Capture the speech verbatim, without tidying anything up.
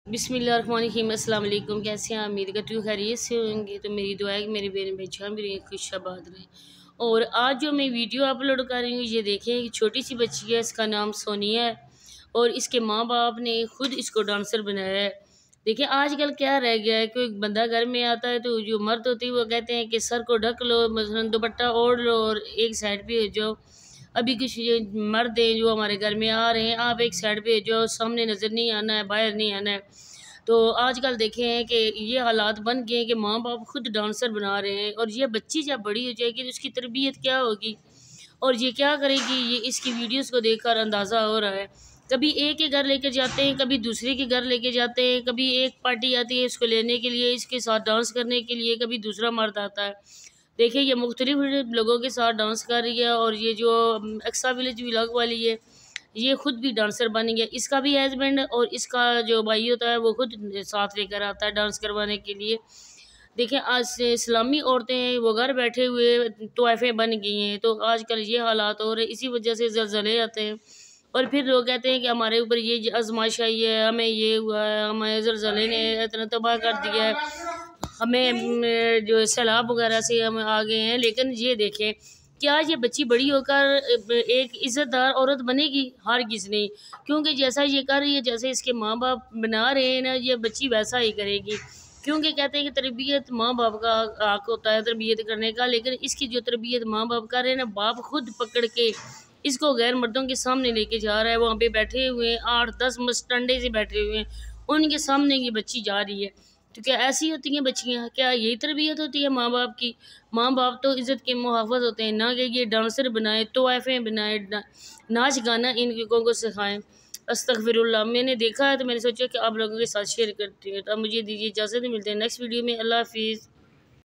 बिस्मिल्लाहिर्रहमानिर्रहीम। अस्सलाम वालेकुम। कैसे हैं आप? उम्मीद करती हूँ खैरियत से होंगे। तो मेरी दुआ है कि मेरे बेन बच्चियाँ भी रहें, खुश आबाद रहें। और आज जो मैं वीडियो अपलोड कर रही हूँ, ये देखें, एक छोटी सी बच्ची है, इसका नाम सोनिया है और इसके माँ बाप ने खुद इसको डांसर बनाया है। देखिए आजकल क्या रह गया है, कोई बंदा घर में आता है तो जो मर्द होती है वो कहते हैं कि सर को ढक लो, मसलन दुपट्टा ओढ़ लो और एक साइड पे हो जाओ। अभी कुछ ये मर्द हैं जो हमारे घर में आ रहे हैं, आप एक साइड पे हो जाओ, सामने नज़र नहीं आना है, बाहर नहीं आना है। तो आजकल देखे हैं कि ये हालात बन गए हैं कि माँ बाप खुद डांसर बना रहे हैं और ये बच्ची जब बड़ी हो जाएगी तो उसकी तरबियत क्या होगी और ये क्या करेगी, ये इसकी वीडियोस को देखकर अंदाज़ा हो रहा है। कभी एक के घर लेकर जाते हैं, कभी दूसरे के घर लेके जाते हैं, कभी एक पार्टी आती है इसको लेने के लिए, इसके साथ डांस करने के लिए, कभी दूसरा मर्द आता है। देखिए ये मुख्तलिफ लोगों के साथ डांस कर रही है और ये जो एक्सा विलेज व्लॉग वाली है ये खुद भी डांसर बन गया। इसका भी हस्बैंड और इसका जो भाई होता है वो खुद साथ लेकर आता है डांस करवाने के लिए। देखिए आज से इस्लामी औरतें हैं वो घर बैठे हुए तोहफ़े बन गई हैं। तो आजकल ये हालात हो रहे, इसी वजह से ज़लज़ले आते हैं और फिर लोग कहते हैं कि हमारे ऊपर ये आजमाइश आई है, हमें ये हुआ है, हमें ज़लज़ले ने इतना तबाह कर दिया है, हमें जो सैलाब वगैरह से हम आ गए हैं। लेकिन ये देखें, क्या ये बच्ची बड़ी होकर एक इज़्ज़तदार औरत बनेगी? हरगिज़ नहीं, क्योंकि जैसा ये कर रही है, जैसे इसके माँ बाप बना रहे हैं ना, ये बच्ची वैसा ही करेगी। क्योंकि कहते हैं कि तरबियत माँ बाप का हक होता है तरबियत करने का, लेकिन इसकी जो तरबियत माँ बाप कर रहे हैं ना, बाप खुद पकड़ के इसको गैर मर्दों के सामने लेके जा रहा है। वहाँ पे बैठे हुए हैं आठ दस मस्टंडे से बैठे हुए हैं, उनके सामने ये बच्ची जा रही है। तो क्या ऐसी होती हैं बच्चियाँ? क्या यही तरबियत होती है माँ बाप की? माँ बाप तो इज़्ज़त के मुहाफ़िज़ होते हैं, ना कि ये डांसर बनाए, तोहफ़े बनाए, नाच गाना इन लोगों को सिखाएँ। अस्तग़फ़िरुल्लाह। मैंने देखा है तो मैंने सोचा कि आप लोगों के साथ शेयर करती हूँ। तो अब मुझे दीजिए इजाज़त, मिलते हैं नेक्स्ट वीडियो में। अल्लाह हाफ़िज़।